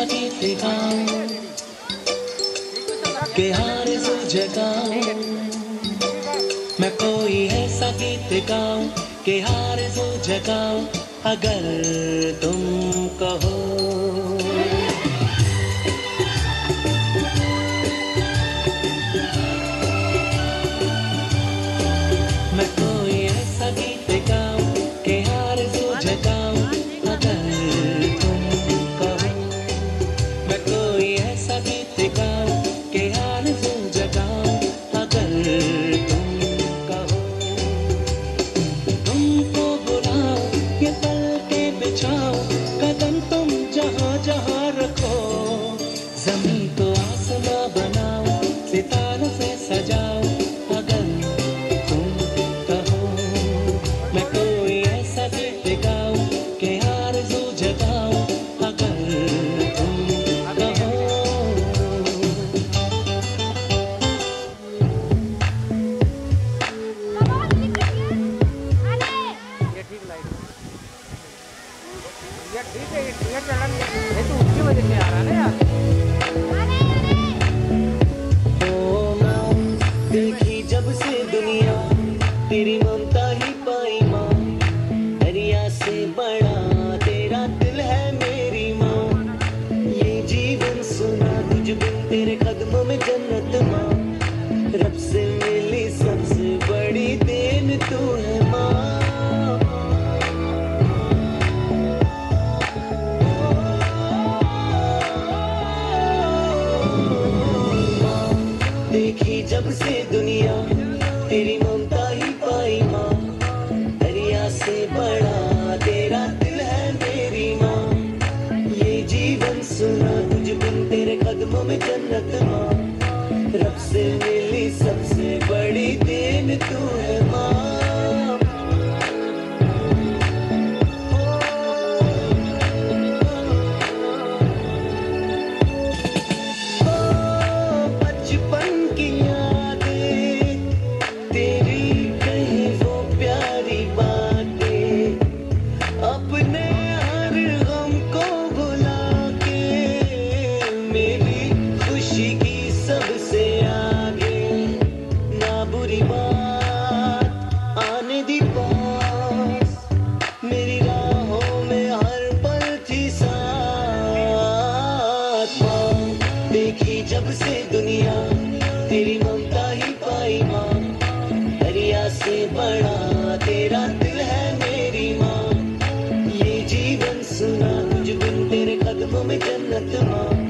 गीत गाऊं के आरज़ू जगाऊं, मैं कोई ऐसा गीत गाऊं के आरज़ू जगाऊं अगर तुम कहो। मैं कोई ऐसा गीत गाऊं के आरज़ू जगाऊं अगर तुम कहो। मैं कोई ऐसा गीत गाऊं के आरज़ू जगाऊं अगर तुम कहो। तुमको बुलाओ ये पलके बिछाओ, कदम तुम जहाँ जहाँ रखो, ज़मीन को आसमां बनाओ, सितारों से सजाओ अगर तुम कहो। मैं कोई ऐसा गीत गाऊं के आरज़ू जगाऊं अगर तुम कहो। ये ठीक है, ये चलन ये तो उसकी वजह से आ रहा है ना यार। देखी जब से दुनिया तेरी ममता ही पाई माँ, दरिया से बड़ा तेरा दिल है मेरी माँ। ये जीवन सुना तुझ बिन तेरे कदमों में जन्नत माँ, रब से मिली सबसे बड़ी देन तू है माँ। देखी जब से दुनिया तेरी ममता ही पाई माँ, दरिया से बड़ा तेरा दिल है मेरी माँ। ये जीवन सुना तुझ बिन तेरे कदमों में जन्नत माँ, रब से मिली सबसे बड़ी देन तू है माँ। मेरी राहों में हर पल थी साथ माँ। देखी जब से दुनिया तेरी ममता ही पाई माँ, दरिया से बड़ा तेरा दिल है मेरी माँ। ये जीवन सुना तुझ बिन तेरे कदमों में जन्नत माँ,